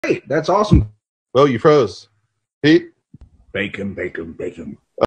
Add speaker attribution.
Speaker 1: Great. That's awesome.
Speaker 2: Oh, you froze. Pete?
Speaker 1: Bacon, bacon, bacon.